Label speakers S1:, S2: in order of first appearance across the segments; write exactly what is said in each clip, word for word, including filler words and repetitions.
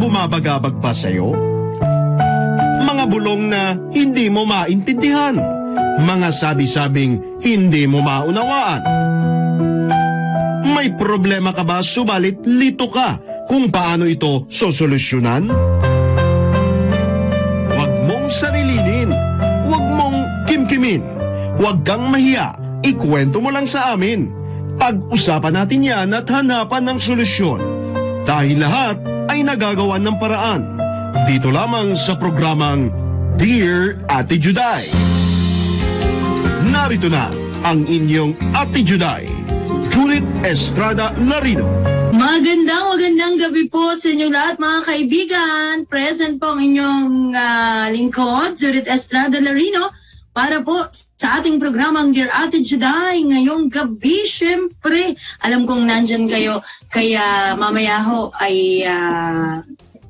S1: bumabagabag pa sa'yo? Mga bulong na hindi mo maintindihan, mga sabi-sabing hindi mo maunawaan. May problema ka ba subalit lito ka kung paano ito sosolusyonan? Huwag mong sarilinin, huwag mong kimkimin, huwag kang mahiya, ikwento mo lang sa amin. Pag-usapan natin yan at hanapan ng solusyon. Dahil lahat ay nagagawan ng paraan. Dito lamang sa programang Dear Ate Juday. Narito na ang inyong Ate Juday, Judith Estrada Larino.
S2: Magandang, magandang gabi po sa inyo lahat mga kaibigan. Present po ang inyong uh, lingkod, Judith Estrada Larino, para po sa ating programang Dear Ate Juday ngayong gabi. Siyempre, alam kong nandyan kayo, kaya mamaya ho ay uh,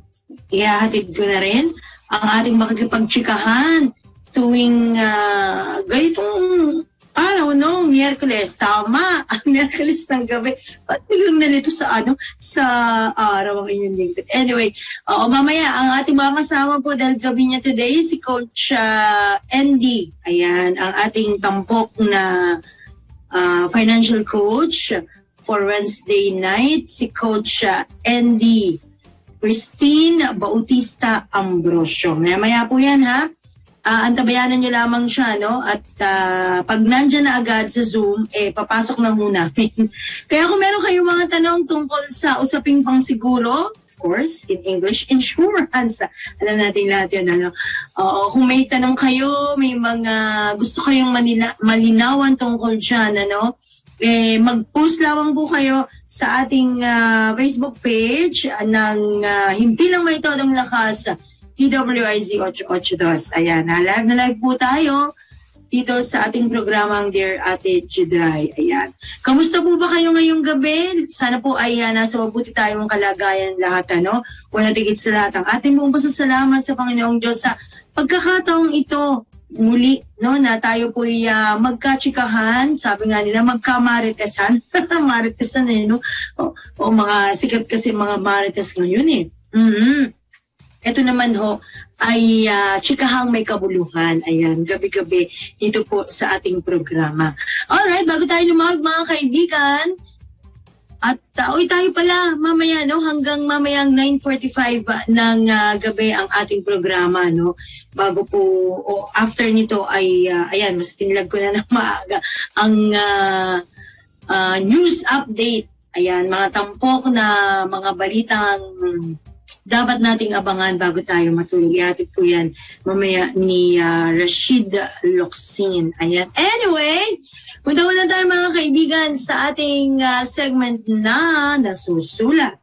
S2: ihahatid ko na rin ang ating makikipagtsikahan tuwing uh, ganitong araw, no? Miyerkules. Tama, ang Miyerkules ng gabi. Ba't biglang nalito sa ano? Sa araw ang inyong lingkod. Anyway, uh, mamaya ang ating mga kasama po dahil gabi niya today, si Coach uh, Andy. Ayan, ang ating tampok na uh, financial coach for Wednesday night, si Coach uh, Andy Christine Bautista Ambrosio. Maya-maya po yan, ha? Uh, antabayanan nyo lamang siya, no? At uh, pag nandyan na agad sa Zoom, eh, papasok na ho namin. Kaya kung meron kayong mga tanong tungkol sa usaping pangsiguro, of course, in English, insurance. Alam natin lahat yun, ano? Uh, kung may tanong kayo, may mga gusto kayong manila- malinawan tungkol dyan, ano? Eh, mag-post lamang po kayo sa ating uh, Facebook page uh, ng uh, Himpilang May Todong Lakas, T W I Z eight eight two. Ayan, na live na live po tayo dito sa ating programang Dear Ate Juday. Ayan. Kamusta po ba kayo ngayong gabi? Sana po ay uh, nasa mabuti tayong kalagayan lahat, ano? Wala tigit sa lahat. Ang ating pong pasasalamat sa Panginoong Diyos sa pagkakataong ito muli, no, na tayo po'y uh, magkatsikahan, sabi nga nila, magkamaritesan. Maritesan eh, no? O, o mga sikat kasi mga marites ngayon eh. Mm-hmm. Ito naman ho, ay uh, tsikahang may kabuluhan. Ayan, gabi-gabi dito po sa ating programa. Alright, bago tayo lumawag mga kaibigan, at uh, uy, tayo pala mamaya, no, hanggang mamayang nine forty-five ng uh, gabi ang ating programa, no. Bago po, o after nito ay, uh, ayan, mas pinilag ko na ng maaga, ang uh, uh, news update. Ayan, mga tampok na mga balitang dapat nating abangan bago tayo matulog. Ihatid po yan mamaya ni uh, Rashid Locsin. Ayan. Anyway, punta muna tayo mga kaibigan sa ating uh, segment na Nasusulat.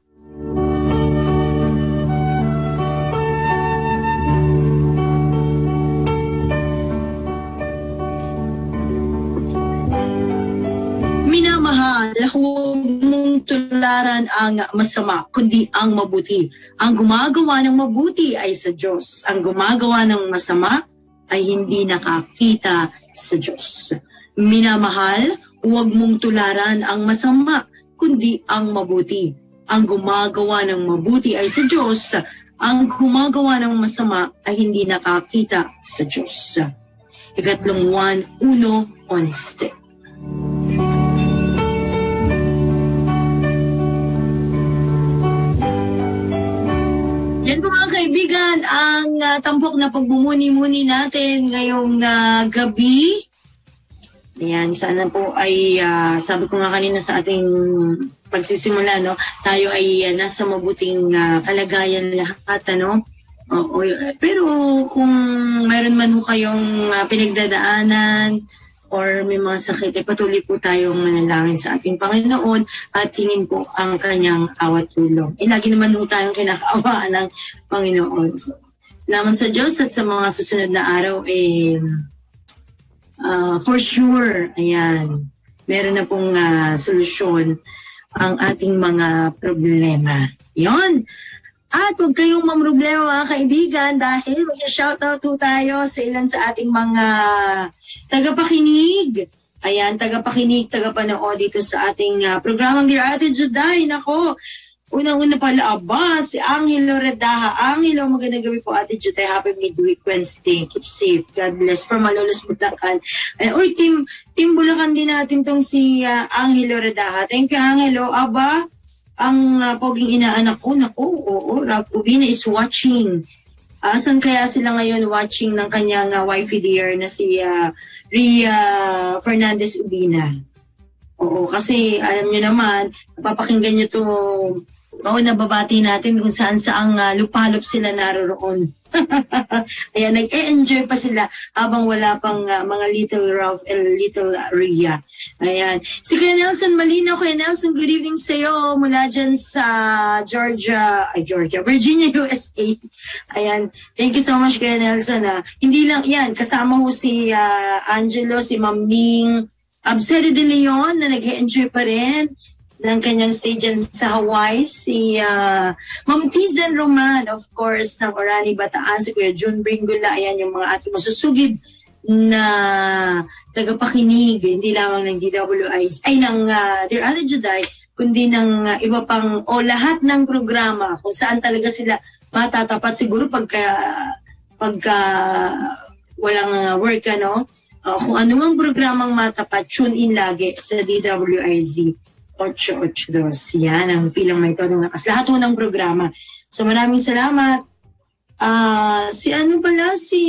S2: Minamahal, huwag mong tularan ang masama, kundi ang mabuti. Ang gumagawa ng mabuti ay sa Diyos. Ang gumagawa ng masama ay hindi nakakita sa Diyos. Minamahal, huwag mong tularan ang masama, kundi ang mabuti. Ang gumagawa ng mabuti ay sa Diyos. Ang gumagawa ng masama ay hindi nakakita sa Diyos. Ikatlong one, uno, onste. Yan po mga kaibigan, ang uh, tampok na pagbumuni-muni natin ngayong uh, gabi. Ayan, sana po ay, uh, sabi ko nga kanina sa ating pagsisimula, no, tayo ay uh, nasa mabuting uh, kalagayan lahat, ano. Oo, pero kung mayroon man ho kayong uh, pinagdadaanan or may mga sakit, eh, patuloy po tayong manalangin sa ating Panginoon at tingin po ang kanyang awat tulong. Eh, lagi naman po tayong kinakaawaan ng Panginoon. So, salamat sa Diyos at sa mga susunod na araw, eh, uh, for sure, ayan, meron na pong uh, solusyon ang ating mga problema. Yon. At huwag kayong mamroblema mga kaibigan dahil mag-shoutout po tayo sa ilan sa ating mga tagapakinig. Ayan, tagapakinig, tagapanood dito sa ating uh, programang Dear Ate Juday. Nako, Unang-una pala, aba, si Angelo Redaha. Angelo, magandang gabi po, Ate Jute. Happy midweek Wednesday. Keep safe. God bless. From Malolos, Bulacan. Ay, uy, team, team Bulacan din natin tong si uh, Angelo Redaha. Thank you, Angelo. Aba, ang uh, poging inaanak ko, naku, oo, Ralph Ubina is watching. Asan kaya sila ngayon watching ng kanyang uh, wifey dear na si uh, Ria Fernandez Ubina? Oo, kasi alam nyo naman, napapakinggan nyo to. Oo, nababati natin kung saan saang uh, lupalop sila naroroon. Ayan, nag-e-enjoy pa sila habang wala pang uh, mga little Ralph and little uh, Rhea. Ayan. Si Kuya Nelson Malino. Kuya Nelson, good evening sa iyo mula dyan sa Georgia, ay Georgia, Virginia, U S A. Ayan. Thank you so much, Kuya Nelson. Uh, hindi lang yan, kasama ho si uh, Angelo, si Ma'am Ning, Abseri de Leon na nag-e-enjoy pa rin ng kanyang stay dyan sa Hawaii, si uh, Ma'am Tizen Roman, of course, ng Orani Bataan, si Kuya June Bringula, ayan yung mga ating masusugid na tagapakinig, hindi lamang ng D W I, ay ng uh, Dear Ate Juday, kundi ng uh, iba pang, o lahat ng programa, kung saan talaga sila matatapat, siguro pagka, pagka walang uh, work, ano, uh, kung anumang programang matapat, tune in lagi sa D W I Z. eight eight two. Yan ang pilang may todo nakas. Lahat po ng programa. So maraming salamat. Uh, si ano pala? Si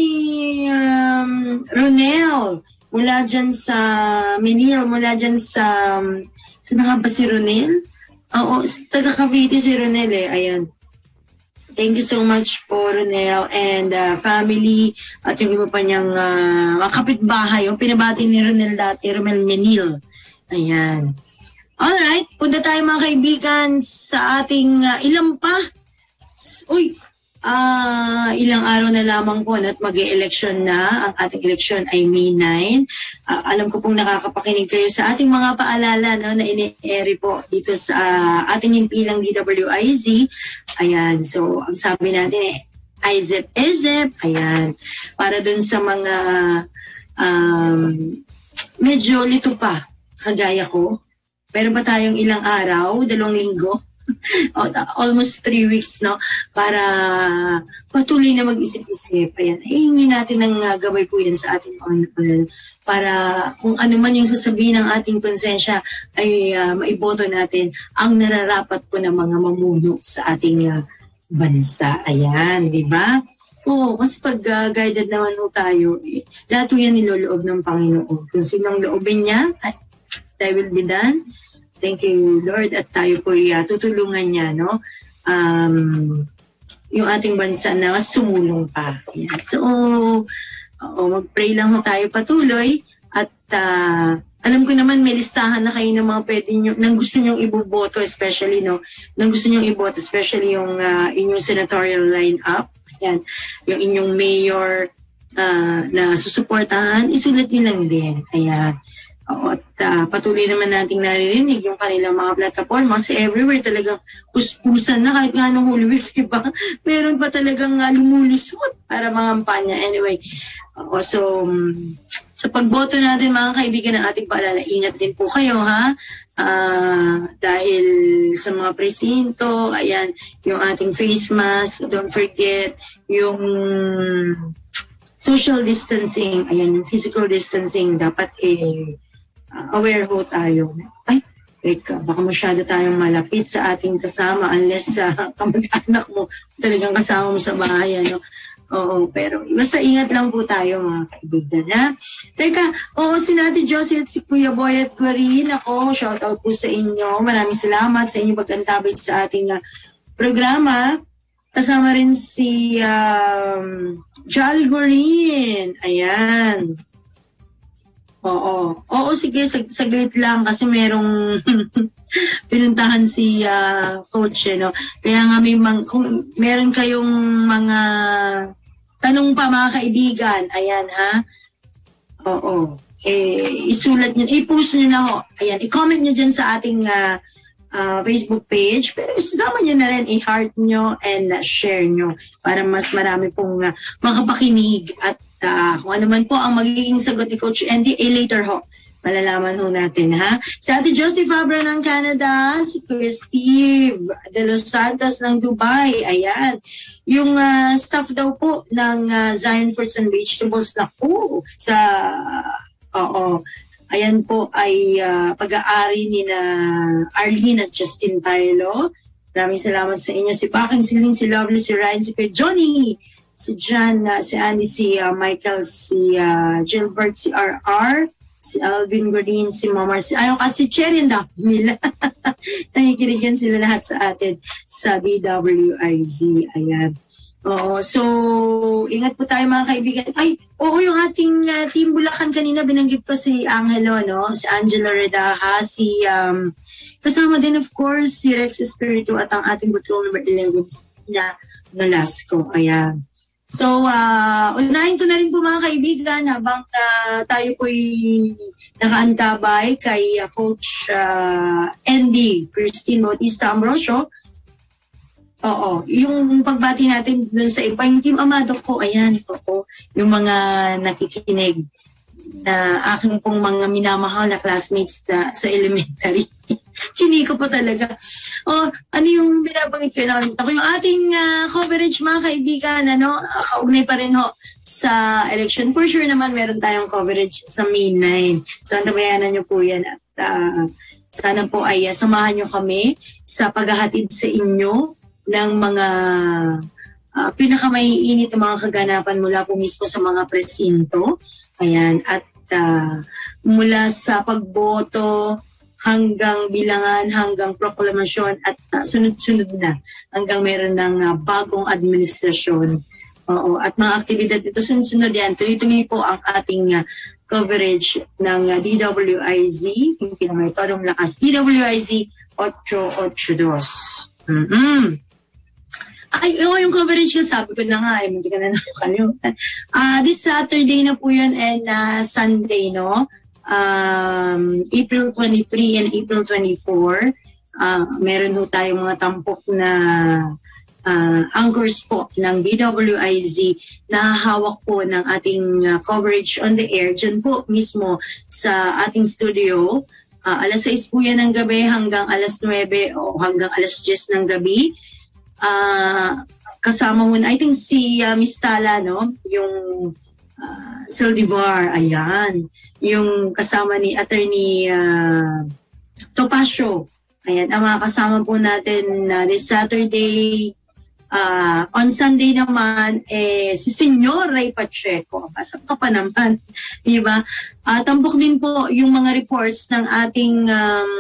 S2: um, Ronel. Mula dyan sa Menil. Mula dyan sa... Um, saan nga ba si Ronel? Oo, taga Cavite si Ronel eh. Ayan. Thank you so much po, Ronel and uh, family at yung iba pa niyang uh, kapitbahay. Yung pinabati ni Ronel dati, Ronel Menil. Ayan. Alright, punta tayo mga kaibigan sa ating uh, ilang pa. Uy, uh, ilang araw na lamang po at mag-e-election na. Ang ating election ay May ninth. Uh, alam ko pong nakakapakinig kayo sa ating mga paalala no, na ini-eri po dito sa uh, ating himpilang D W I Z. Ayan, so ang sabi natin eh, I Z E Z E P. Ayan, para dun sa mga um, medyo lito pa, kagaya ko. Meron pa tayong ilang araw, dalawang linggo, almost three weeks, no? Para patuloy na mag-isip-isip. Ayan, hihingi natin ng uh, gabay po yan sa ating Panginoon. Para kung ano man yung sasabihin ng ating konsensya, ay uh, maiboto natin ang nararapat po ng mga mamuno sa ating uh, bansa. Ayan, di ba? Oo, kasi pag uh, guided naman po tayo, eh, lahat po yan niloloob ng Panginoon. Kung sinong loobin niya, ay, that will be done. Thank you, Lord. At tayo po uh, tutulungan niya, no? Um, yung ating bansa na mas sumulong pa. Yan. So, uh, mag-pray lang ho tayo patuloy. At uh, alam ko naman may listahan na kayo ng mga pwede nyo, nang gusto nyong iboboto, especially, no? Nang gusto nyong iboto, especially yung uh, inyong senatorial line-up. Yan. Yung inyong mayor uh, na susuportahan, isulat nyo lang din. Ayan. At uh, patuloy naman nating naririnig yung kanilang mga platform kasi everywhere talagang puspusan na kahit nga nung Holy Week, diba? Meron pa talagang uh, lumulusot para mangampanya. Anyway, uh, so um, sa pagboto natin mga kaibigan ng ating paalala, ingat din po kayo ha. Uh, dahil sa mga presinto, ayan, yung ating face mask, don't forget yung social distancing, ayan, yung physical distancing, dapat eh, Uh, aware ho tayo. Ay, teka, baka masyado tayong malapit sa ating kasama unless uh, kamag-anak mo talagang kasama mo sa bahay. Ano? Oo, pero basta ingat lang po tayo mga kaibigan. Ha? Teka, oo, si Nati Josie at si Kuya Boy at Clarin, ako, shout out po sa inyo. Maraming salamat sa inyong pag-antabay sa ating uh, programa. Kasama rin si um, Jolly Gorin. Ayan. Oo. Oo, sige, sag saglit lang kasi merong pinuntahan si uh, coach, eh, no? Kaya nga may mang kung meron kayong mga tanong pa mga kaibigan, ayan ha. Oo. Eh, isulat nyo, i-post nyo na ho. Ayan, i-comment nyo dyan sa ating uh, uh, Facebook page. Pero isasama nyo na rin, i-heart nyo and uh, share nyo para mas marami pong uh, makapakinig at Uh, kung ano man po ang magiging sagot ni Coach Andy, eh later ho, malalaman ho natin, ha? Si Ate Josie Fabra ng Canada, si Kuya Steve De Los Santos ng Dubai, ayan. Yung uh, staff daw po ng uh, Zion Fruits and Vegetables na po sa, uh, oo, ayan po ay uh, pag-aari ni na Arlene at Justin Tylo. Maraming salamat sa inyo. Si Baking, si Ling, si Lovely, si Ryan, si Kuya Johnny, si John, uh, si Andy, si uh, Michael, si uh, Gilbert, si R R, si Alvin Godin, si Mamar, si Ayok, at si Cherry and nila. Nakikinig yan sila lahat sa atin sa D W I Z. Ayan. Oo, so ingat po tayo mga kaibigan. Ay, oo, yung ating uh, Team Bulacan kanina, binanggit pa si Angelo, no? Si Angela Redaha, si um, kasama din of course si Rex Espiritu at ang ating patrol number eleven na Nolasco. Ayan. So, uh, unahin ko na rin po mga kaibigan habang uh, tayo po'y nakaantabay kay uh, Coach uh, N D, Christine Bautista Ambrosio. Oo, yung pagbati natin dun sa iba, yung Team Amado ko, ayan, po, yung mga nakikinig na aking pong mga minamahal na classmates na sa elementary. Chiniko po talaga. O, ano yung binabanggit ko? Nakalimutan ko yung ating uh, coverage mga kaibigan, ano, kaugnay pa rin ho sa election. For sure naman, meron tayong coverage sa May nine. So, antabayanan nyo po yan. At uh, sana po ay uh, samahan nyo kami sa paghahatid sa inyo ng mga uh, pinakamaiinit na mga kaganapan mula po mismo sa mga presinto. Ayan. At uh, mula sa pagboto hanggang bilangan, hanggang proklamasyon at uh, sunod-sunod na hanggang meron ng uh, bagong administrasyon. Oo, at mga aktibidad ito sunod-sunod yan. Tuloy-tuloy po ang ating uh, coverage ng uh, D W I Z, yung pinangaytodong lakas, D W I Z eight eight two. Mm-hmm. Ay, oh, yung coverage ko, sabi ko na nga, eh, hindi ka na nakakalimutan. Uh, this Saturday na po yun and uh, Sunday, no? Um, April twenty-three and April twenty-four, uh, meron po tayong mga tampok na uh, anchors po ng D W I Z na hawak po ng ating uh, coverage on the air dyan po mismo sa ating studio. Uh, alas sais po yan ng gabi hanggang alas nuwebe o hanggang alas diyes ng gabi. Uh, kasama mo na, I think si uh, Miss Tala, no? Yung Uh, Saldivar, ayan. Yung kasama ni Attorney uh, Topacio. Ayan, ang mga kasama po natin uh, this Saturday. Uh, on Sunday naman, eh, si Senyor Ray Pacheco. Pasok ka pa naman. Diba? Uh, tambok din po yung mga reports ng ating um,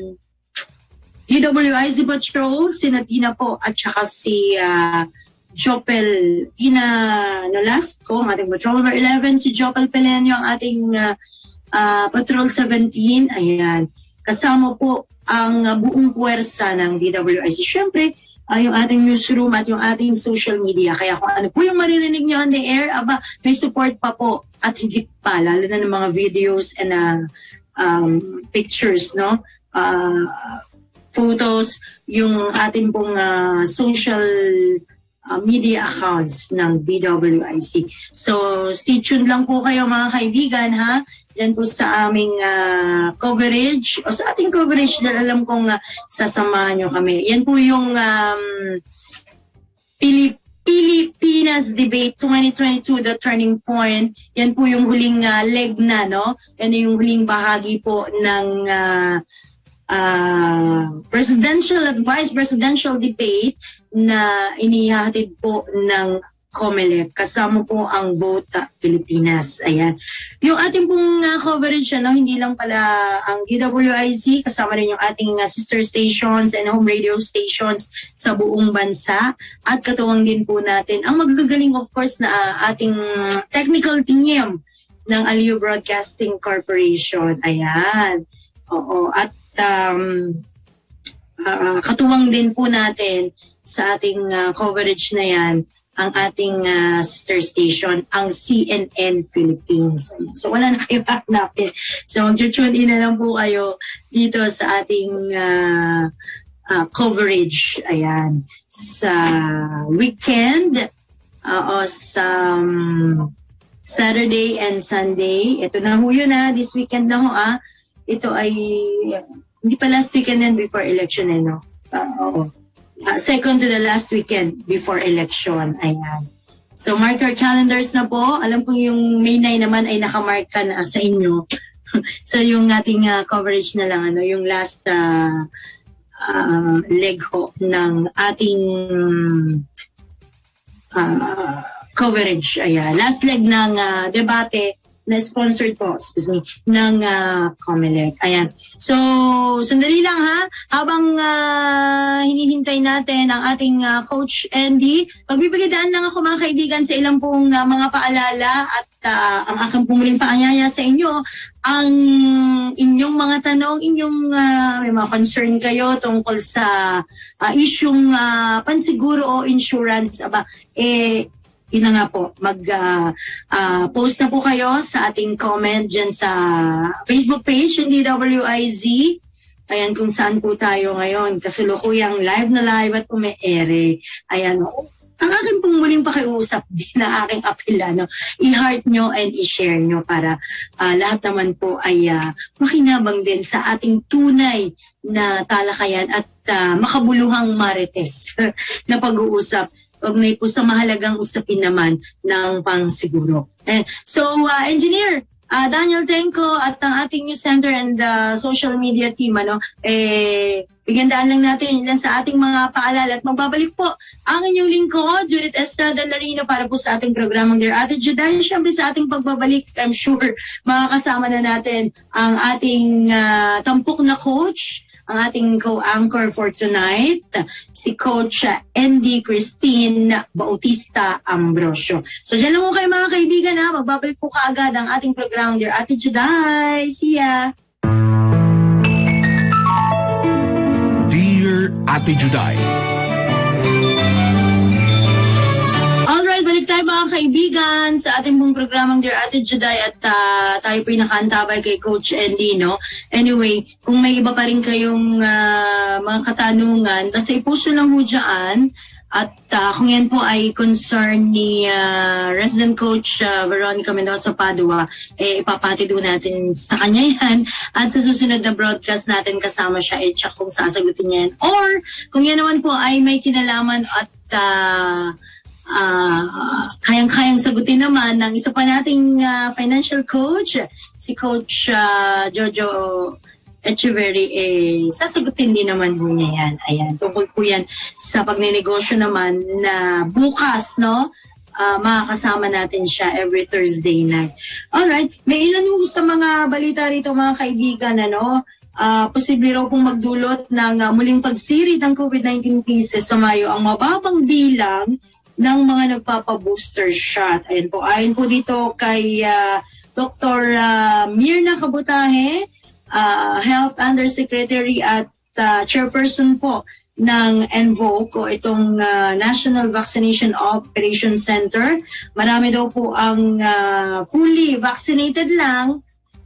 S2: D W I Z Patrol, si Natina po, at saka si uh, Jopel Ina Nolasco, ang ating Patrol number eleven, si Jopel Pelenio, ang ating uh, uh, Patrol seventeen. Ayan. Kasama po ang uh, buong puwersa ng D W I Z. Siyempre, uh, yung ating newsroom at yung ating social media. Kaya kung ano po yung maririnig nyo on the air, aba, may support pa po at higit pa, lalo na ng mga videos and uh, um, pictures, no? Uh, photos, yung ating pong uh, social Uh, media accounts ng D W I Z. So, stay tuned lang po kayo mga kaibigan, ha? Yan po sa aming uh, coverage, o sa ating coverage dahil alam kong uh, sasamahan nyo kami. Yan po yung um, Pilip Pilipinas Debate twenty twenty-two, the turning point. Yan po yung huling uh, leg na, no? Yan yung huling bahagi po ng uh, uh, presidential at vice presidential debate na inihatid po ng COMELEC. Kasama po ang Vota Pilipinas. Ayan. Yung ating pong uh, coverage, ano, hindi lang pala ang D W I Z, kasama rin yung ating uh, sister stations and home radio stations sa buong bansa. At katuwang din po natin ang magagaling, of course, na uh, ating technical team ng Aliw Broadcasting Corporation. Ayan. Oo. At um, uh, katuwang din po natin sa ating uh, coverage na yan, ang ating uh, sister station, ang C N N Philippines. So wala na kayo hanapin. So mag-tune in na lang po kayo dito sa ating uh, uh, coverage. Ayan. Sa weekend, uh, o sa um, Saturday and Sunday. Ito na ho yun ha, this weekend na ho ah. Ito ay, hindi pa last weekend yan before election eh no? Uh, oo. Uh, second to the last weekend before election. Ayan. So mark your calendars na po. Alam ko yung May nine naman ay nakamark ka na sa inyo. So yung ating uh, coverage na lang, ano, yung last uh, uh, leg ho ng ating uh, coverage. Ayan. Last leg ng uh, debate na sponsored po, excuse me, ng uh, Comelec. Ayan. So, sandali lang ha. Habang uh, hinihintay natin ang ating uh, Coach Andy, magbibigay lang ako mga kaibigan sa ilang pong uh, mga paalala at uh, ang aking pumuling paanyaya sa inyo. Ang inyong mga tanong, inyong uh, may mga concern kayo tungkol sa uh, isyung uh, pansiguro o insurance, aba, eh, yun na nga po, mag-post uh, uh, na po kayo sa ating comment dyan sa Facebook page, D W I Z. Ayan kung saan po tayo ngayon. Kasulukuyang live na live at ume-ere. Ayan, oh, ang aking pong muling pakiusap din na aking apela, no? I-heart nyo and i-share nyo para uh, lahat naman po ay uh, makinabang din sa ating tunay na talakayan at uh, makabuluhang marites na pag-uusap. Ugnay po sa mahalagang usapin naman ng pangsiguro. Eh, so, uh, Engineer uh, Daniel Tenco at ang ating news center and uh, social media team, ano, eh, bigandaan lang natin ilan sa ating mga paalala at magbabalik po ang inyong lingkod, Judith Estrada Larino, para po sa ating programang Dear Ate Juday. Siyempre sa ating pagbabalik, I'm sure makakasama na natin ang ating uh, tampok na coach, ang ating co-anchor for tonight, si Coach Andy Christine Bautista Ambrosio. So dyan lang po kayo mga kaibigan ha, magbabalik po kaagad ang ating program Dear Ate Juday. See ya!
S1: Dear Ate Juday.
S2: Alright, balik tayo mga kaibigan sa ating pong programang Dear Ate Juday at uh, tayo po nakaantabay kay Coach Andy, no? Anyway, kung may iba pa rin kayong uh, mga katanungan, basta i-post lang ho dyan. At uh, kung yan po ay concern ni uh, Resident Coach uh, Veronica Mendoza Padua, eh, ipapati doon natin sa kanya yan. At sa susunod na broadcast natin kasama siya, eh, check kung sasagutin niya yan. Or kung yan naman po ay may kinalaman at uh, Uh, kayang-kayang sagutin naman ng isa pa nating uh, financial coach, si Coach uh, Jojo Echeverry, eh, sasagutin din naman po niya yan. Ayan, tungkol po yan sa pagnenegosyo naman na bukas, no? Uh, makakasama natin siya every Thursday night. Alright, may ilan po sa mga balita rito mga kaibigan, ano? Uh, posible raw pong magdulot ng uh, muling pagsirit ng COVID nineteen cases sa Mayo ang mababang bilang ng mga nagpapa-booster shot. Ayan po, ayon po dito kay uh, Doctor Uh, Mirna Kabutahe, uh, Health Undersecretary at uh, Chairperson po ng N V O C o itong uh, National Vaccination Operation Center. Marami daw po ang uh, fully vaccinated lang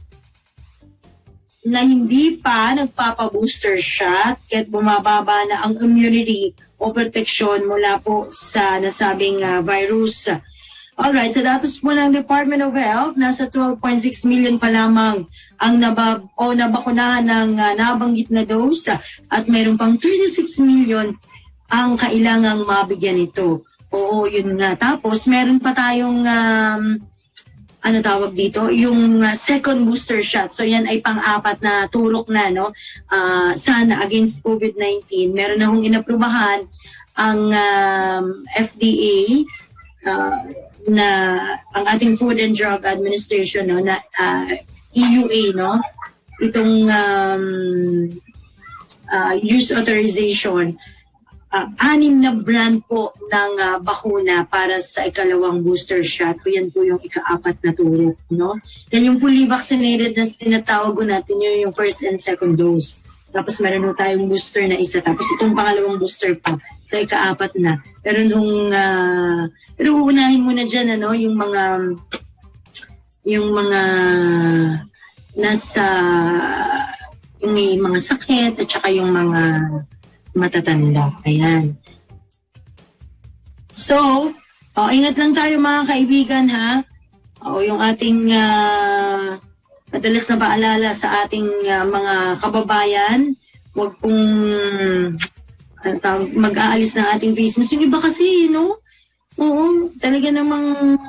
S2: na hindi pa nagpapa-booster shot kahit bumababa na ang immunity o proteksyon mula po sa nasabing uh, virus. Alright, sa datos po ng Department of Health, nasa twelve point six million pa lamang ang nabab o nabakunahan ng uh, nabanggit na dose at mayroon pang thirty-six million ang kailangang mabigyan ito. Oo, yun nga. Tapos meron pa tayong um, ano tawag dito, yung uh, second booster shot. So yan ay pang-apat na turok na, no? Uh, sana against COVID nineteen. Meron na hong inaprubahan ang um, F D A uh, na ang ating Food and Drug Administration, no, na uh, E U A, no? Itong um, uh, use authorization. Uh, anim na brand po ng uh, bakuna para sa ikalawang booster shot. O yan po yung ikaapat na turok, no? Yan yung fully vaccinated na tinatawag natin yun, yung first and second dose. Tapos meron po tayong booster na isa. Tapos itong pangalawang booster pa sa ikaapat na. Pero nung, uh, pero uunahin muna dyan, ano, yung mga, yung mga nasa, yung may mga sakit at saka yung mga matatanda. Ayan. So, oh, ingat lang tayo mga kaibigan ha. O yung ating uh, madalas na paalala sa ating uh, mga kababayan, huwag pong uh, mag-aalis ng ating face mask. Yung iba kasi, no? Oo, talaga namang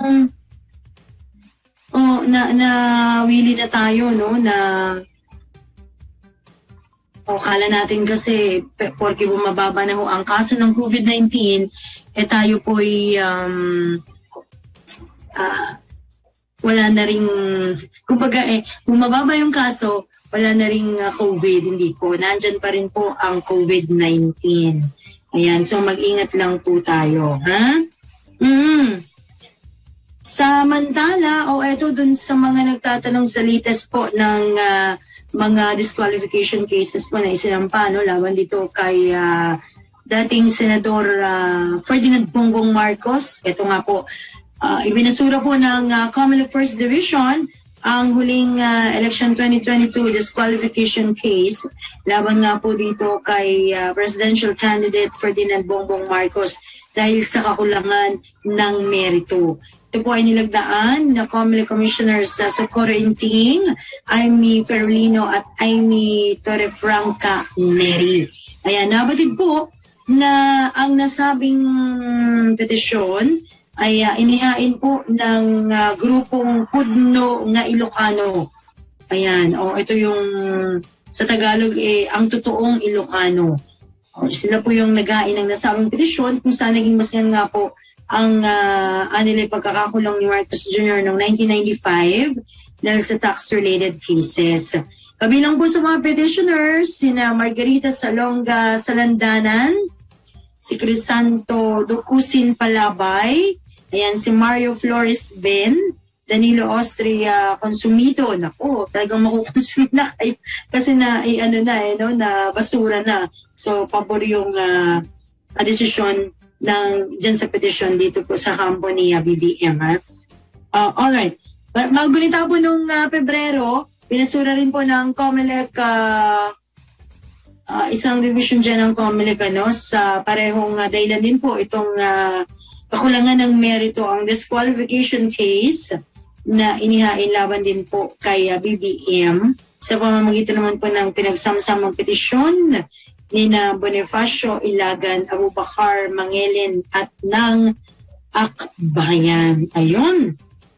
S2: oh, na, na wili na tayo, no? Na o kala natin kasi porke bumababa na ho ang kaso ng COVID nineteen, eh tayo po'y um, uh, wala na ring, kumbaga eh, bumababa yung kaso, wala na ring uh, COVID, hindi po. Nandyan pa rin po ang COVID nineteen. Ayan, so mag-ingat lang po tayo, ha? Mm. Samantala, o oh, eto dun sa mga nagtatanong sa latest po ng uh, mga disqualification cases po na isinampa, no, laban dito kay uh, dating Senador uh, Ferdinand Bongbong Marcos. Ito nga po, uh, ibinasura po ng uh, COMELEC First Division ang huling uh, election twenty twenty-two disqualification case laban nga po dito kay uh, presidential candidate Ferdinand Bongbong Marcos dahil sa kakulangan ng merito. Ito po ay nilagdaan na COMELEC Commissioners sa Socorro Inting, Amy Ferolino at Amy Torrefranca Neri. Ayan, nabatid po na ang nasabing petisyon ay uh, inihain po ng uh, grupong Pudno nga Ilocano. Ayan, o oh, ito yung sa Tagalog eh, ang totoong Ilocano. O, sila po yung naghain ng nasabing petisyon kung saan naging masyan nga po ang uh, anilay pagkakakulong ni Marcos Junior noong nineteen ninety-five dahil sa tax-related cases. Kabilang po sa mga petitioners, sina Margarita Salonga Salandanan, si Crisanto Ducusin Palabay, ayan, si Mario Flores Ben, Danilo Austria Consumido, naku, talagang makukonsume na kayo kasi na, eh, ano na, eh, no, na basura na. So, pabor yung uh, desisyon ng dyan sa petisyon dito po sa kampo ni uh, B B M. Ha? Uh, alright. Magbalita po nung uh, Pebrero, pinasura rin po ng COMELEC, uh, uh, isang division dyan ng COMELEC, ano, sa parehong uh, dahilan din po itong uh, kakulangan ng merito, ang disqualification case na inihain laban din po kay uh, B B M sa pamamagitan naman po ng pinagsamsamang petisyon ni na Bonifacio Ilagan, Abubakar Mangelin at ng Akbayan. Ayun.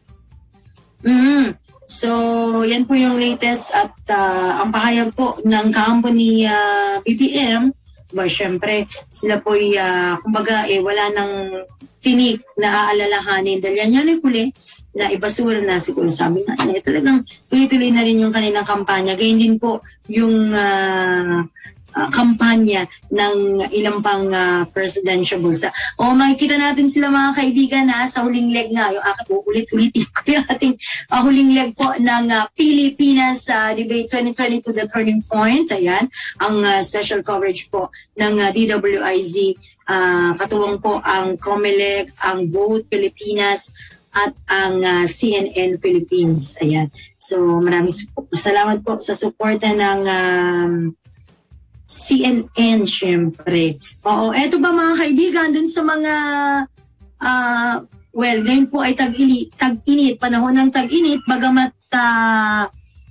S2: Mm-hmm. So, yan po yung latest at uh, ang pahayag po ng kampo ni uh, B B M. Ba, syempre, sila po ay, uh, kumbaga, eh, wala nang tinik na aalalahanin. Dahil yan yan ay huli na ibasura na siguro sabi nga, eh, talagang tuloy-tuloy na rin yung kanilang kampanya. Gayun din po yung uh, Uh, kampanya ng ilang pang uh, presidential bulsa. O makikita natin sila mga kaibigan na sa huling leg nga, yung akat po ulit-ulitin ko yung ating uh, huling leg po ng uh, Pilipinas uh, Debate twenty twenty-two, The Turning Point. Ayan, ang uh, special coverage po ng uh, D W I Z. Uh, katuwang po ang COMELEC, ang Vote Pilipinas, at ang uh, C N N Philippines. Ayan. So maraming salamat po sa suporta ng um, C N N, syempre. Oo, eto ba mga kaibigan, dun sa mga, uh, well, ngayon po ay tag-init, tag-init, panahon ng tag-init, bagamat uh,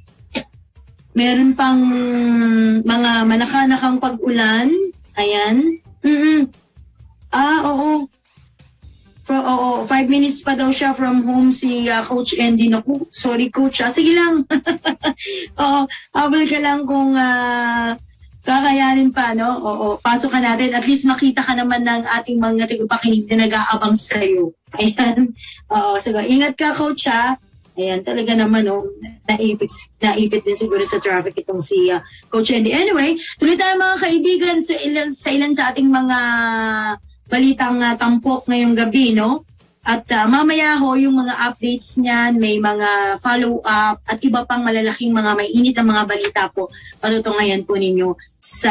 S2: meron pang mga manakanakang pag-ulan, ayan. Mm-mm. Ah, oo. For, oo, five minutes pa daw siya from home si uh, Coach Andy. Naku, sorry Coach. Ah, sige lang. Oo, habol ka lang kung uh, kakayanin pa, no? Oo, pasok ka natin. At least makita ka naman ng ating mga tagapakinig na nag-aabang sa'yo. Ayan. Oo, so ingat ka, Coach, ha? Ayan, talaga naman, no? Naipit, naipit din siguro sa traffic itong si uh, Coach Andy. Anyway, tuloy tayo mga kaibigan sa ilan sa, ilan sa ating mga balitang uh, tampok ngayong gabi, no? At uh, mamaya ho, yung mga updates niyan, may mga follow-up at iba pang malalaking mga mainit na mga balita po patutungayan po ninyo sa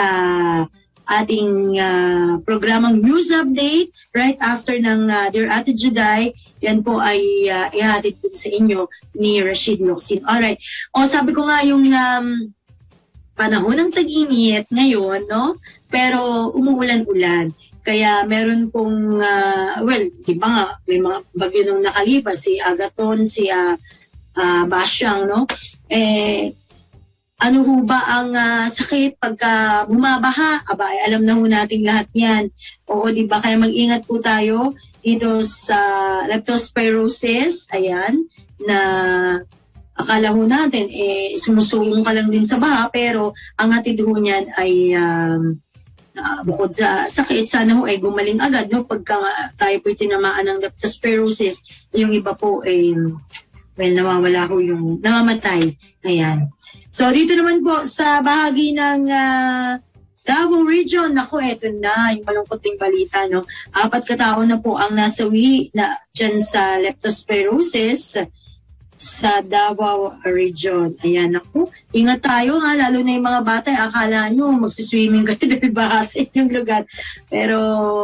S2: ating uh, programang News Update right after ng uh, Dear Ate Juday. Yan po ay uh, ihatid po sa inyo ni Rashid Locsin. Alright. O sabi ko nga yung um, panahon ng tag-init ngayon, no? Pero umuulan-ulan. Kaya meron pong, uh, well, di ba nga, may mga bagyo nung nakalipas, si Agaton, si uh, uh, Basyang, no? Eh, ano ho ba ang uh, sakit pagka bumabaha? Aba, ay, alam na ho natin lahat yan. Oo, di ba? Kaya mag-ingat po tayo dito sa leptospirosis, ayan, na akala ho natin, eh, sumusulong ka lang din sa baha, pero ang hatid ho niyan ay um, uh, bukod sa sakit, sana ho ay gumaling agad, no? Pagka tayo po tinamaan ng leptospirosis, yung iba po ay, well, nawawala ho yung, namamatay. Ayan. So, dito naman po sa bahagi ng uh, Davao Region, naku, eto na, yung malungkoting balita, no? Apat katao na po ang nasawi na dyan sa leptospirosis sa Davao Region. Ayan, naku, ingat tayo ha, lalo na yung mga bata, akala nyo magsiswimming kayo dahil baka sa inyong lugar. Pero,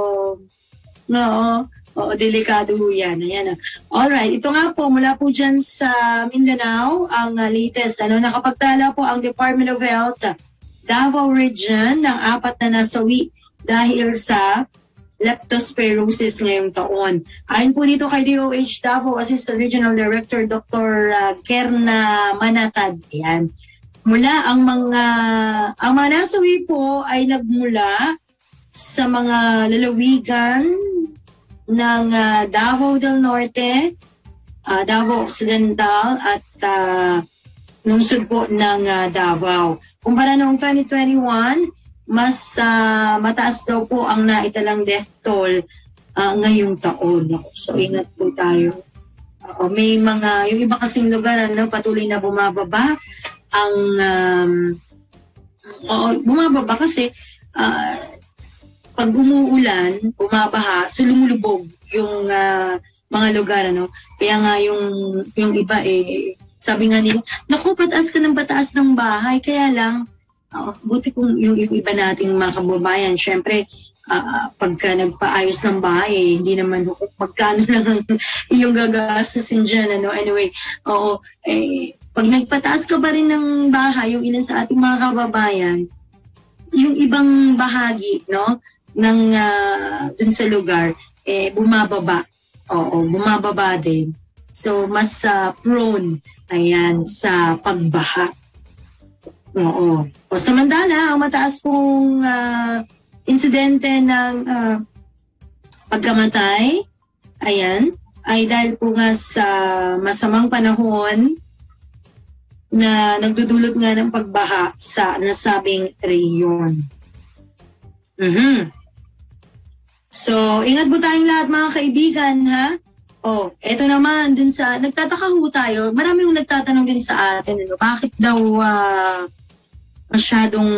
S2: no, oo, delikado ho yan. Ayan. Alright, ito nga po, mula po dyan sa Mindanao, ang uh, latest, ano, nakapagtala po ang Department of Health Davao Region ng apat na nasawi dahil sa leptospirosis ngayong taon. Ayon po dito kay D O H Davao Assistant Regional Director Doctor Uh, Kerna Manatad. Ayan. Mula ang mga ang mga nasawi po ay nagmula sa mga lalawigan ng uh, Davao del Norte, uh, Davao Occidental at uh, lungsod po ng uh, Davao. Kumpara noong twenty twenty-one, mas uh, mataas daw po ang naitalang death toll uh, ngayong taon. So, ingat po tayo. Uh, may mga, yung iba kasing lugar, ano, patuloy na bumababa. Ang, um, uh, bumababa kasi, uh, pag umuulan, bumabaha, so lumulubog yung uh, mga lugar, ano. Kaya nga yung, yung iba, eh, sabi nga nila, naku, pataas ka ng pataas ng bahay. Kaya lang, uh, buti kung yung, yung iba nating mga kababayan, syempre, uh, pagka nagpaayos ng bahay, eh, hindi naman kung magkano lang yung gagastusin dyan. Ano? Anyway, oo, eh, pag nagpataas ka pa rin ng bahay, yung ilan sa ating mga kababayan, yung ibang bahagi, no, ng uh, dun sa lugar, eh, bumababa. Oo, bumababa din. So, mas uh, prone, ayan, sa pagbaha. Oo. O samantala, ang mataas pong uh, insidente ng uh, pagkamatay, ayan, ay dahil po nga sa masamang panahon na nagdudulot nga ng pagbaha sa nasabing rehiyon. Mm-hmm. So, ingat po tayong lahat mga kaibigan, ha? Oh, eto naman, dun sa, nagtataka ho tayo, marami yung nagtatanong din sa atin, ano, bakit daw uh, masyadong,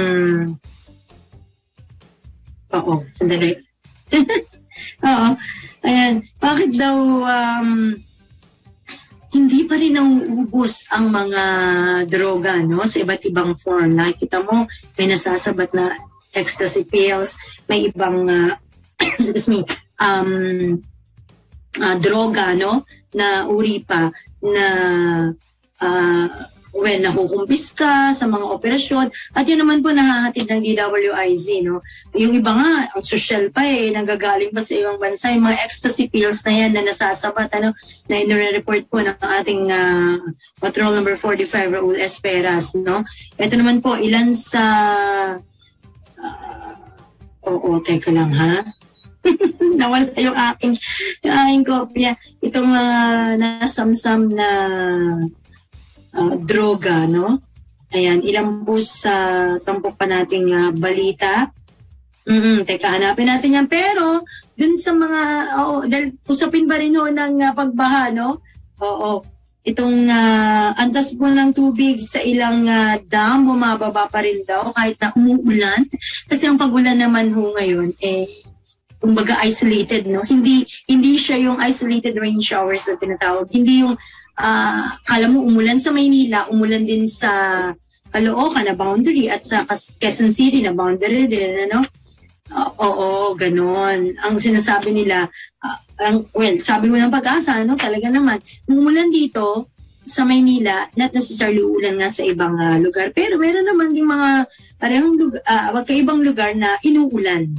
S2: oo, sandali. Oo, ayan, bakit daw um, hindi pa rin nauubos ang mga droga, no, sa iba't ibang form. Nakikita mo, may nasasabat na ecstasy pills, may ibang, uh, excuse me, um, Uh, droga, no, na uri pa na uh, well, nakukumpis ka sa mga operasyon at yun naman po nahahatid ng D W I Z, no. Yung iba nga, ang social pa eh, nanggagaling pa sa ibang bansa, yung mga ecstasy pills na yan na nasasabat, ano, na inire-report po ng ating uh, Patrol number forty-five, Raul Esperas, no. Ito naman po, ilan sa uh, oo, teka lang ha. Nawala yung aking, yung aking kopya. Itong uh, nasamsam na uh, droga, no? Ayan, ilang po sa tampok pa nating uh, balita. Mm-hmm, teka, hanapin natin yan. Pero, dun sa mga, oo, dahil usapin ba rin ho ng uh, pagbaha, no? Oo. Itong uh, antas po ng tubig sa ilang uh, dam, bumababa pa rin daw kahit na umuulan. Kasi ang pag-ulan naman ho ngayon, eh, kumbaga isolated, no? Hindi hindi siya yung isolated rain showers na tinatawag. Hindi yung uh, kala mo umulan sa Maynila, umulan din sa Caloocan na boundary at sa Quezon City na boundary din, ano? Uh, oo, ganon. Ang sinasabi nila, uh, ang, well, sabi mo ng Pag-asa, no? Talaga naman, umulan dito sa Maynila, not necessarily uulan nga sa ibang uh, lugar, pero meron naman ding mga parehong lugar, uh, magkaibang lugar na inuulan.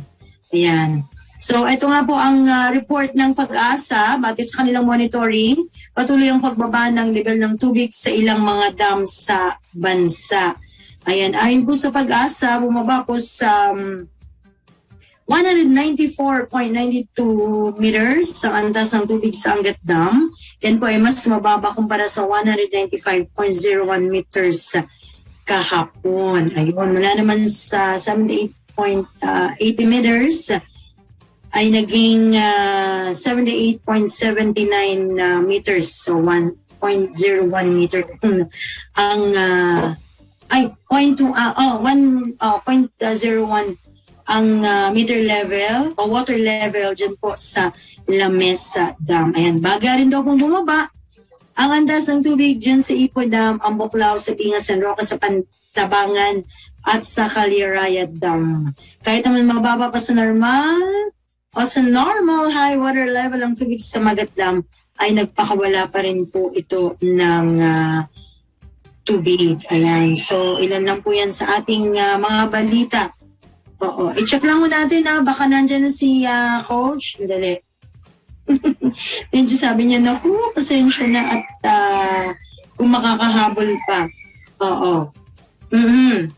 S2: Ayan. So, ito nga po ang uh, report ng Pag-asa batay sa kanilang monitoring. Patuloy ang pagbaba ng level ng tubig sa ilang mga dam sa bansa. Ayan, ayon po sa Pag-asa, bumaba po sa um, one ninety-four point nine two meters sa antas ng tubig sa Angat Dam. Yan po ay mas mababa kumpara sa one ninety-five point zero one meters kahapon. Ayun, mula naman sa seventy-eight point eight meters ay naging uh, seventy-eight point seven nine uh, meters, so one point zero one meter ang uh, ay point two uh, oh one uh, point zero one ang uh, meter level o water level dyan po sa La Mesa Dam. Ayan, baga rin daw pong bumaba ang andas ng tubig dyan sa Ipo Dam, ang Buklao sa Bingas, San Roque sa Pantabangan at sa Caliraya Dam. Kahit naman mababa pa sa normal o sa normal high water level ang tubig sa Magat Dam, ay nagpakawala pa rin po ito ng uh, tubig. Ayan. So, ilan lang po yan sa ating uh, mga balita. Oo. I-check lang mo natin ha. Baka nandyan na si uh, Coach. Dali. Medyo sabi niya na, oh, pasensya na at uh, kung makakahabol pa. Oo. Mm-hmm.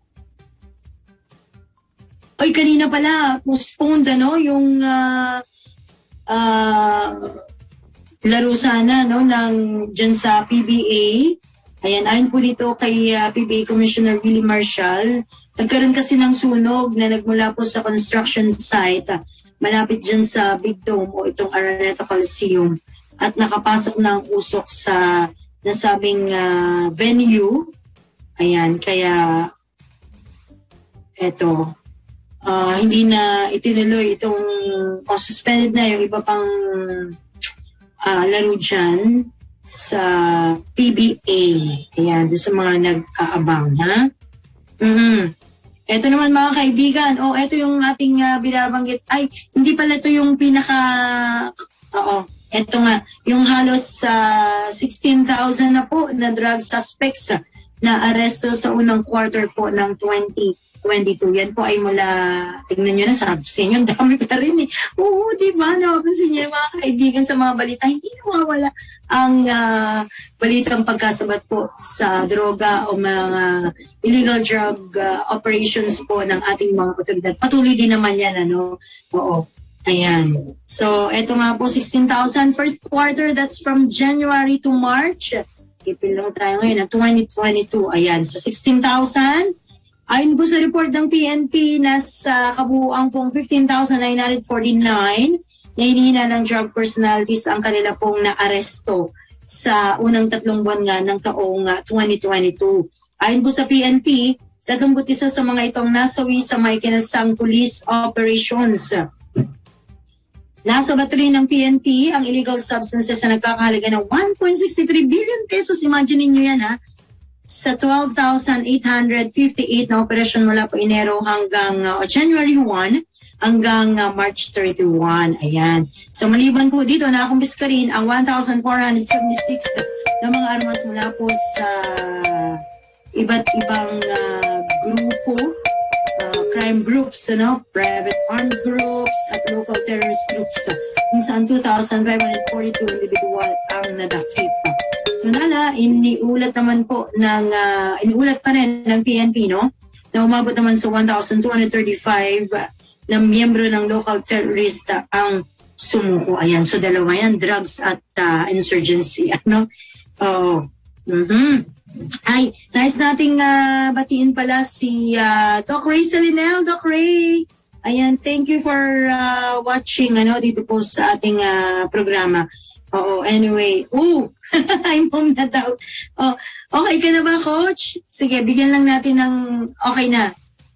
S2: Ay, kanina pala, postponed, ano, yung uh, uh, laro sana, no, ng, dyan sa P B A. Ayan, ayon po dito kay uh, P B A Commissioner Willie Marshall, nagkaroon kasi ng sunog na nagmula po sa construction site, uh, malapit dyan sa Big Dome o itong Araneta Coliseum, at nakapasok na ang usok sa nasabing uh, venue. Ayan, kaya, eto, Uh, hindi na itinuloy itong o oh, suspended na yung iba pang uh, laro dyan sa P B A. Ayan, doon sa mga nag-aabang, ha? Mm-hmm. Ito naman mga kaibigan, o oh, ito yung ating uh, binabanggit. Ay, hindi pala ito yung pinaka, oo, ito nga, yung halos uh, sixteen thousand na po na drug suspects uh, na aresto sa unang quarter po ng twenty twenty-two. Yan po ay mula, tignan nyo na, sabi sa inyo, dami pa rin eh. Oo, di ba? Napapansin nyo yung mga kaibigan sa mga balita, hindi nawawala ang uh, balitang pagkasabat po sa droga o mga illegal drug uh, operations po ng ating mga otoridad. Patuloy din naman yan, ano? Oo. Ayan. So, eto nga po, sixteen thousand. First quarter, that's from January to March. Ipil lang tayo ngayon, na twenty twenty-two. Ayan. So, sixteen thousand. Ayon po sa report ng P N P, nasa kabuuang pong fifteen thousand nine hundred forty-nine na hinihina ng drug personalities ang kanila pong naaresto sa unang tatlong buwan nga ng taong twenty twenty-two. Ayon po sa P N P, tatlongput isa sa mga itong nasawi sa may kinasang police operations. Nasa battery ng P N P ang illegal substances na nagkakahalaga ng one point six three billion pesos. Imagine niyo yan, ha? Sa twelve thousand eight hundred fifty-eight na operasyon mula po Enero hanggang uh, January first hanggang uh, March thirty-first. Ayan. So maliban po dito, nakumpiska rin ang one thousand four hundred seventy-six na mga armas mula po sa iba't ibang uh, grupo, uh, crime groups, ano, private armed groups at local terrorist groups, kung saan two thousand five hundred forty-two individual ang nadakip. So nala, iniulat naman po ng, uh, iniulat pa rin ng P N P, no? Na umabot naman sa one thousand two hundred thirty-five uh, na miyembro ng local terrorist uh, ang sumuko. Ayan, so dalawa yan, drugs at uh, insurgency. Ano? Oh, mm-hmm. Ay, nice nating uh, batiin pala si uh, Doc Ray Salinel. Doc Ray, ayan, thank you for uh, watching ano, dito po sa ating uh, programa. Oo, anyway. Oh, I'm home na daw. Oh, okay ka na ba, Coach? Sige, bigyan lang natin ng okay na.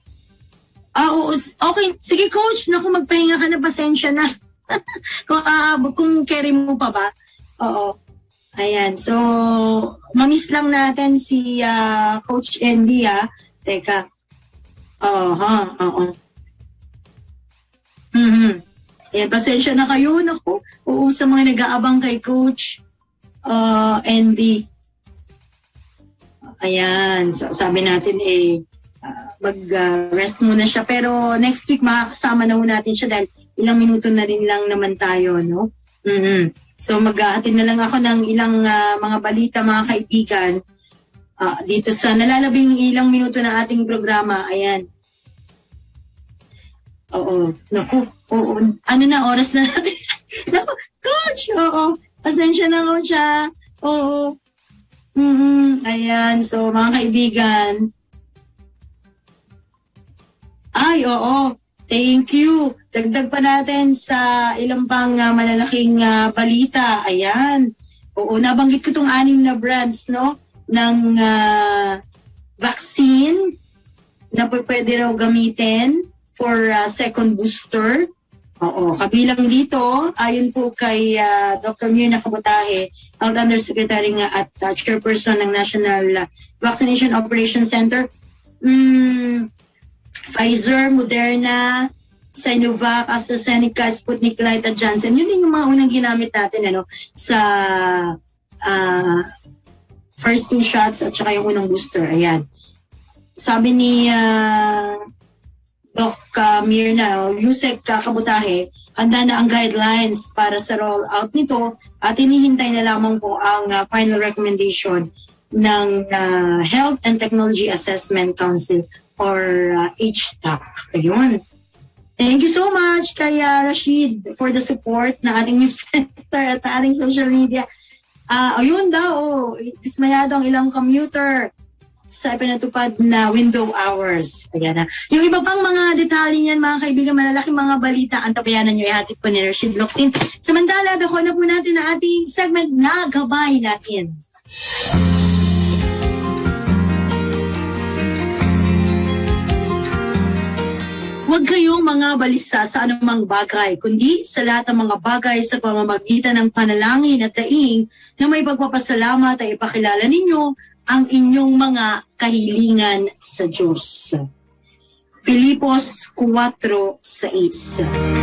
S2: Ah, oo, okay. Sige, Coach. Naku, magpahinga ka na. Pasensya na. kung, uh, kung carry mo pa ba. Oo. Ayan. So, mamiss lang natin si uh, Coach Andy, ah. Teka. Oo, ha. Oo. Mm-hmm. Ayan, pasensya na kayo. Naku, oo, sa mga nag-aabang kay Coach uh, Andy. Ayan, so, sabi natin eh, uh, mag-rest uh, muna siya. Pero next week makakasama na ho natin siya dahil ilang minuto na rin lang naman tayo, no? Mm-hmm. So mag-aatin na lang ako ng ilang uh, mga balita, mga kaibigan, uh, dito sa nalalabing ilang minuto na ating programa. Ayan. Oo. Naku, oo. Ano na, oras na natin. Naku, Coach! Oo. Pasensya na, Coach, ha? Oo. Mm-hmm. Ayan. So, mga kaibigan. Ay, oo. Thank you. Dagdag pa natin sa ilang pang uh, malalaking uh, balita. Ayan. Oo, nabanggit ko itong anim na brands, no? Ng uh, vaccine na pwede raw gamitin for uh, second booster. Oo, kabilang dito, ayon po kay uh, Doctor Mirna Kabutahe, Health Undersecretary nga at uh, Chairperson ng National uh, Vaccination Operations Center, mm, Pfizer, Moderna, Sinovac, AstraZeneca, Sputnik Light at Janssen. Yun yung mga unang ginamit natin ano, sa uh, first two shots at saka yung unang booster. Ayan. Sabi ni uh, Doc uh, Mirna, Yusek uh, Kabutahe, handa na ang guidelines para sa rollout nito at hinihintay na lamang po ang uh, final recommendation ng uh, Health and Technology Assessment Council or uh, H T A C. Ayun. Thank you so much kay uh, Rashid for the support na ating news center at ating social media. Uh, ayun daw, oh, dismayado ang ilang commuter sa pinatupad na window hours. Ayan na. Yung iba pang mga detalye niyan, mga kaibigan, malalaking mga balita, antabayanan nyo, ihatid po ni Rashid Locsin. Samantala, dako na po natin na ating segment na gabay natin. Huwag kayong mga balisa sa anumang bagay, kundi sa lahat ng mga bagay sa pamamagitan ng panalangin at daing na may pagpapasalamat ay ipakilala ninyo ang inyong mga kahilingan sa Diyos. Filipos four six.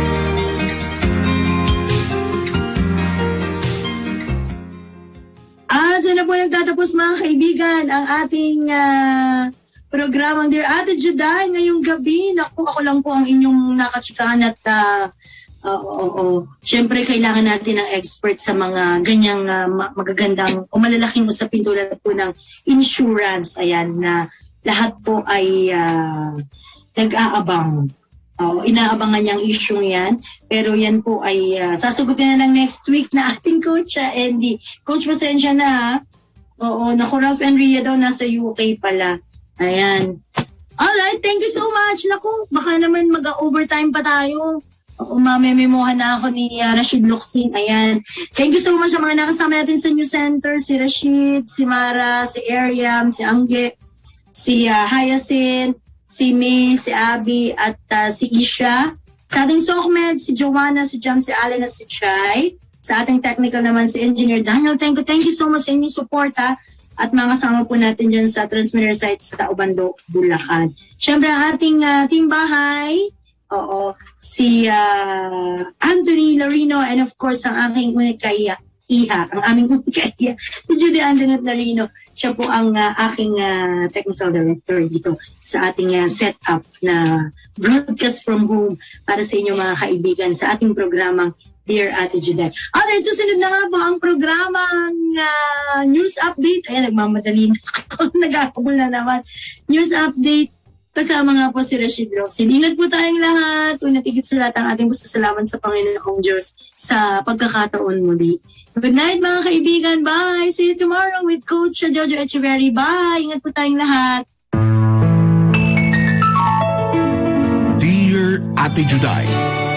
S2: Ah, dyan na po nagtatapos mga kaibigan ang ating uh, programang Dear Ate Juday ngayong gabi. Naku, ako lang po ang inyong nakatsikahan at uh, uh, oh, oh. Siyempre, kailangan natin ng expert sa mga ganyang uh, magagandang o malalaking usapin tulad po ng insurance. Ayan, na lahat po ay uh, nag-aabang. Oh, inaabangan niyang issue yan. Pero yan po ay uh, sasagutin na ng next week na ating coach, uh, Andy. Coach, pasensya na ha. Oo, naku, Ralph and Rhea daw nasa U K pala. Ayan. Alright, thank you so much. Naku, baka naman mag-overtime pa tayo. Umamememohan na ako ni uh, Rashid Locsin. Ayan. Thank you so much sa mga nakasama natin sa New Center. Si Rashid, si Mara, si Ariam, si Angge, si uh, Hyacinth, si May, si Abby, at uh, si Isha. Sa ating Sokmed, si Joanna, si Jam, si Allen, at si Chai. Sa ating technical naman, si Engineer Daniel. Thank you, thank you so much sa inyong support, ha. At mga kasama po natin dyan sa transmitter site sa Obando, Bulacan. Siyempre, ang ating uh, team bahay, oo, si uh, Anthony Larino, and of course, ang aking unikaya, iha, ang aming unikaya, si Judy Antoinette Larino. Siya po ang uh, aking uh, technical director dito sa ating uh, setup na broadcast from home para sa inyo mga kaibigan sa ating programang Dear Ate Juday. Alright, susunod na nga po ang programang uh, news update. Ayan, nagmamadali na ako. Nag-aabol na naman. News update. Kasama nga po si Rashid Locsin. Ingat po tayong lahat. Una tigit sa lahat ang ating pasasalamat sa Panginoong Diyos sa pagkakataon muli. Good night mga kaibigan. Bye! See you tomorrow with Coach Jojo Echeverry. Bye! Ingat po tayong lahat.
S1: Dear Ate Juday.